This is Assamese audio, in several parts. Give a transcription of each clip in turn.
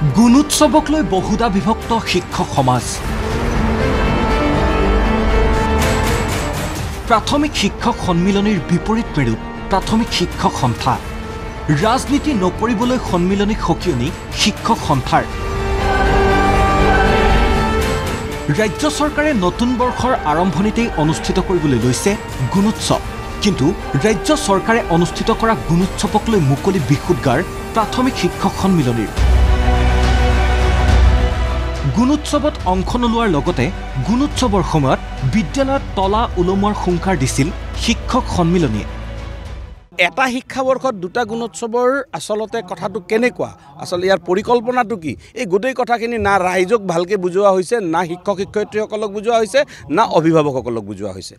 গুণোৎসৱক লৈ বহুদা বিভক্ত শিক্ষক সমাজ। প্ৰাথমিক শিক্ষক সন্মিলনীৰ বিপৰীত মেৰুত প্ৰাথমিক শিক্ষক সন্থা। ৰাজনীতি নকৰিবলৈ সন্মিলনীক সকিয়নি শিক্ষক সন্থাৰ। ৰাজ্য চৰকাৰে নতুন বৰ্ষৰ আৰম্ভণিতেই অনুষ্ঠিত কৰিবলৈ লৈছে গুণোৎসৱ। কিন্তু ৰাজ্য চৰকাৰে অনুষ্ঠিত কৰা গুণোৎসৱক লৈ মুকলি বিশুদ্গাৰ প্ৰাথমিক শিক্ষক সন্মিলনীৰ। গুণোৎসৱত অংশ নোলোৱাৰ লগতে গুণোৎসৱৰ সময়ত বিদ্যালয়ত তলা ওলমোৱাৰ হুংকাৰ দিছিল শিক্ষক সন্মিলনীয়ে। এটা শিক্ষাবৰ্ষত দুটা গুণোৎসৱৰ আচলতে কথাটো কেনেকুৱা, আচলতে ইয়াৰ পৰিকল্পনাটো কি, এই গোটেই কথাখিনি না ৰাইজক ভালকৈ বুজোৱা হৈছে, না শিক্ষক শিক্ষয়িত্ৰীসকলক বুজোৱা হৈছে, না অভিভাৱকসকলক বুজোৱা হৈছে।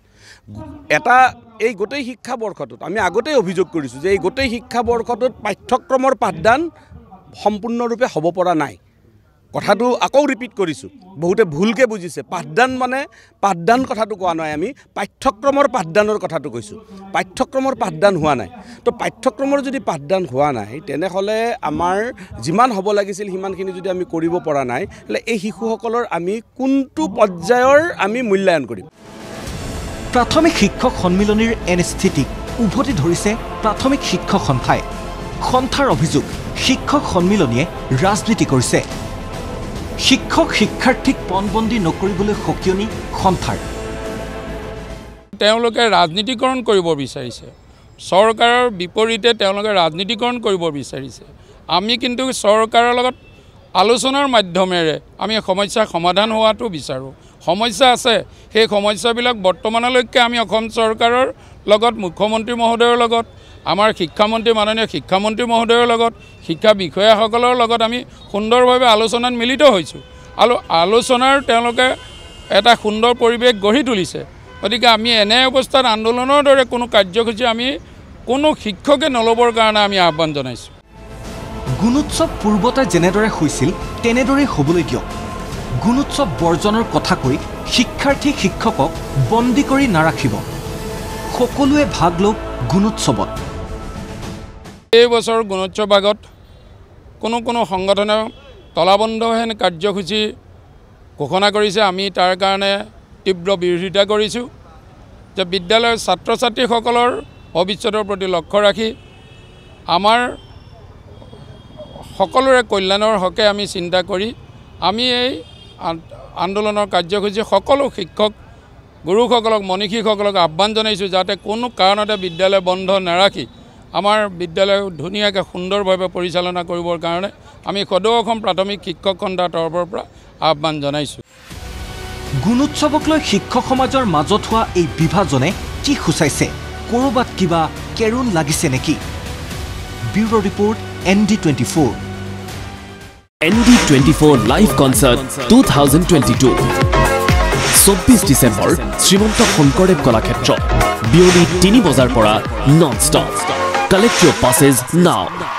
এই গোটেই শিক্ষাবৰ্ষটোত আমি আগতেই অভিযোগ কৰিছোঁ যে এই গোটেই শিক্ষাবৰ্ষটোত পাঠ্যক্ৰমৰ পাঠদান সম্পূৰ্ণৰূপে হ'ব পৰা নাই। কথাটো আকৌ ৰিপিট কৰিছোঁ, বহুতে ভুলকৈ বুজিছে। পাঠদান মানে পাঠদান কথাটো কোৱা নাই, আমি পাঠ্যক্ৰমৰ পাঠদানৰ কথাটো কৈছোঁ। পাঠ্যক্ৰমৰ পাঠদান হোৱা নাই। তো পাঠ্যক্ৰমৰ যদি পাঠদান হোৱা নাই তেনেহ'লে আমাৰ যিমান হ'ব লাগিছিল সিমানখিনি যদি আমি কৰিব পৰা নাই, হ'লে এই শিশুসকলৰ আমি কোনটো পৰ্যায়ৰ আমি মূল্যায়ন কৰিম। প্ৰাথমিক শিক্ষক সন্মিলনীৰ এনে স্থিতিক উভতি ধৰিছে প্ৰাথমিক শিক্ষক সন্থাই। সন্থাৰ অভিযোগ, শিক্ষক সন্মিলনীয়ে ৰাজনীতি কৰিছে। শিক্ষক শিক্ষাৰ্থীক পণবন্দী নকৰিবলৈ সকিয়নি সন্থাৰ। তেওঁলোকে ৰাজনীতিকৰণ কৰিব বিচাৰিছে, চৰকাৰৰ বিপৰীতে তেওঁলোকে ৰাজনীতিকৰণ কৰিব বিচাৰিছে। আমি কিন্তু চৰকাৰৰ লগত আলোচনাৰ মাধ্যমেৰে আমি সমস্যাৰ সমাধান হোৱাটো বিচাৰোঁ। সমস্যা আছে, সেই সমস্যাবিলাক বৰ্তমানলৈকে আমি অসম চৰকাৰৰ লগত, মুখ্যমন্ত্ৰী মহোদয়ৰ লগত, আমাৰ শিক্ষামন্ত্ৰী মাননীয় শিক্ষামন্ত্ৰী মহোদয়ৰ লগত, শিক্ষা বিষয়াসকলৰ লগত আমি সুন্দৰভাৱে আলোচনাত মিলিত হৈছোঁ। আৰু আলোচনাৰ তেওঁলোকে এটা সুন্দৰ পৰিৱেশ গঢ়ি তুলিছে। গতিকে আমি এনে অৱস্থাত আন্দোলনৰ দৰে কোনো কাৰ্যসূচী আমি কোনো শিক্ষকে নল'বৰ কাৰণে আমি আহ্বান জনাইছোঁ। গুণোৎসৱ পূৰ্বতে যেনেদৰে হৈছিল তেনেদৰেই হ'বলৈ দিয়ক। গুণোৎসৱ বৰ্জনৰ কথা কৈ শিক্ষাৰ্থী শিক্ষকক বন্দী কৰি নাৰাখিব। সকলোৱে ভাগ লওক গুণোৎসৱত। এই বছৰ গুণোৎসৱ আগত কোনো সংগঠনে তলাবন্ধহেন কাৰ্যসূচী ঘোষণা কৰিছে। আমি তাৰ কাৰণে তীব্ৰ বিৰোধিতা কৰিছোঁ যে বিদ্যালয়ৰ ছাত্ৰ ছাত্ৰীসকলৰ ভৱিষ্যতৰ প্ৰতি লক্ষ্য ৰাখি আমাৰ সকলোৰে কল্যাণৰ হকে আমি চিন্তা কৰি আমি এই আন্দোলনৰ কাৰ্যসূচী সকলো শিক্ষক গুৰুসকলক, মনীষীসকলক আহ্বান জনাইছোঁ যাতে কোনো কাৰণতে বিদ্যালয় বন্ধ নাৰাখি আমাৰ বিদ্যালয় ধুনীয়াকৈ সুন্দৰভাৱে পৰিচালনা কৰিবৰ কাৰণে আমি সদৌ অসম প্ৰাথমিক শিক্ষক সন্থাৰ তৰফৰ পৰা আহ্বান জনাইছোঁ। গুণোৎসৱক লৈ শিক্ষক সমাজৰ মাজত হোৱা এই বিভাজনে কি সূচাইছে? ক'ৰবাত কিবা কেৰুণ লাগিছে নেকি? Bureau' report ND24। ND24 live concert 2022 24 December Srimanta Sankardev Kalakshetra, বিয়লি 3 বজাৰ পৰা non stop. Collect your passes now.